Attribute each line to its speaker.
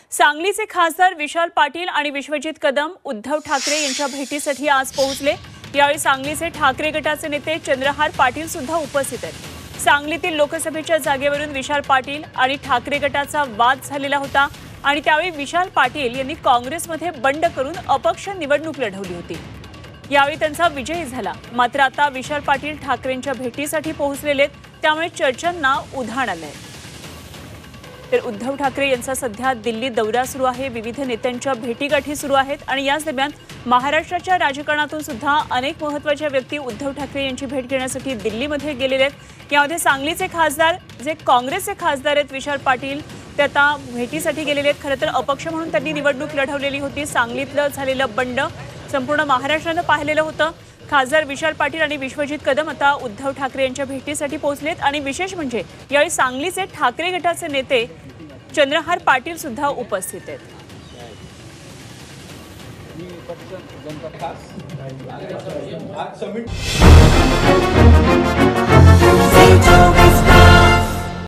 Speaker 1: सांगलीचे खासदार विशाल पाटील आणि विश्वजित कदम उद्धव ठाकरे यांच्या भेटीसाठी आज पोहोचले। यावेळी सांगलीचे ठाकरे गटाचे नेते चंद्रहार पाटील सुद्धा उपस्थित आहेत। सांगलीतील लोकसभेच्या जागेवरून विशाल पाटील आणि ठाकरे गटाचा वाद झालेला होता आणि त्यावेळी विशाल पाटील यांनी काँग्रेसमध्ये बंड करून अपक्ष निवडणूक लढवली होती। यावेळी त्यांचा विजय झाला। मात्र आता विशाल पाटील ठाकरेंच्या भेटीसाठी पोहोचलेले आहेत, त्यामुळे चर्चांना उधाण आलंय। तर उद्धव ठाकरे यांचा सध्या दिल्ली दौरा सुरू आहे, विविध नेत्यांच्या भेटीगाठी सुरू आहेत आणि याच दरम्यान महाराष्ट्राच्या राजकारणातून सुद्धा अनेक महत्त्वाच्या व्यक्ती उद्धव ठाकरे यांची भेट घेण्यासाठी दिल्लीमध्ये गेलेले आहेत। यामध्ये सांगलीचे खासदार जे काँग्रेसचे खासदार आहेत विशाल पाटील ते आता भेटीसाठी गेलेले आहेत। खरं तर अपक्ष म्हणून त्यांनी निवडणूक लढवलेली होती। सांगलीतलं झालेलं बंड संपूर्ण महाराष्ट्रानं पाहिलेलं होतं। खासदार विशाल पाटील आणि विश्वजित कदम आता उद्धव ठाकरे यांच्या भेटीसाठी पोहोचलेत आणि विशेष म्हणजे यावेळी सांगलीचे ठाकरे गटाचे नेते चंद्रहार पाटील सुद्धा उपस्थित आहेत।
Speaker 2: आज समिट